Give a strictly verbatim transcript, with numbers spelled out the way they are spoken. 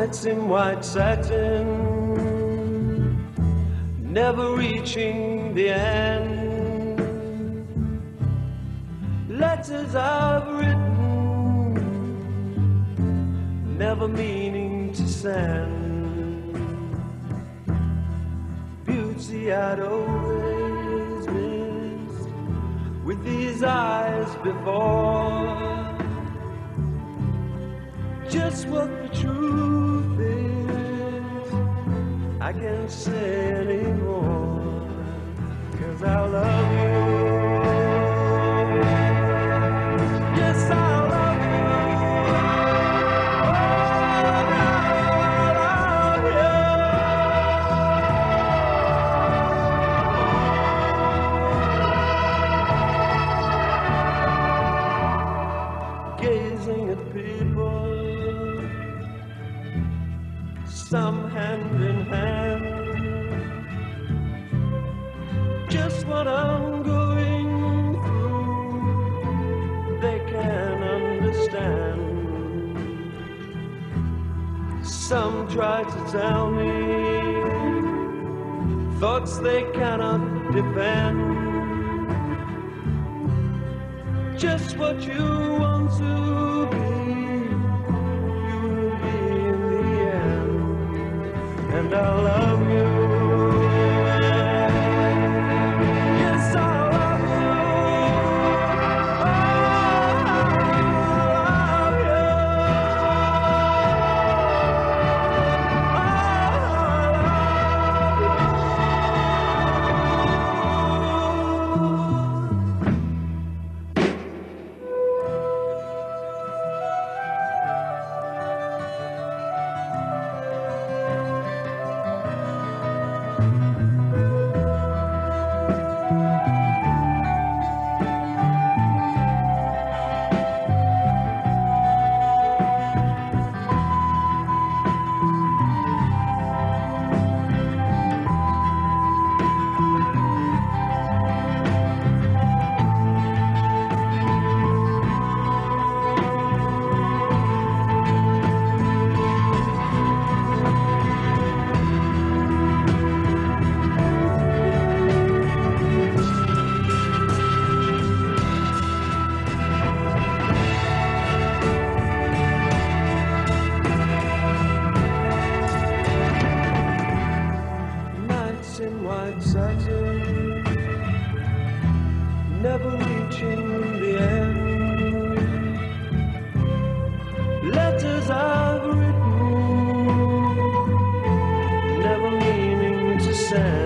Nights in white satin, never reaching the end. Letters I've written, never meaning to send. Beauty I'd always missed with these eyes before. Just what the truth is, I can't say anymore, 'cause I love you. Yes, I love you. Oh, I love you. Gazing at people, some hand in hand, just what I'm going through, they can understand. Some try to tell me thoughts they cannot defend. Just what you want to be, and I love you. Yes, I love you. Oh, I love you. In white satin, never reaching the end. Letters I've written, never meaning to send.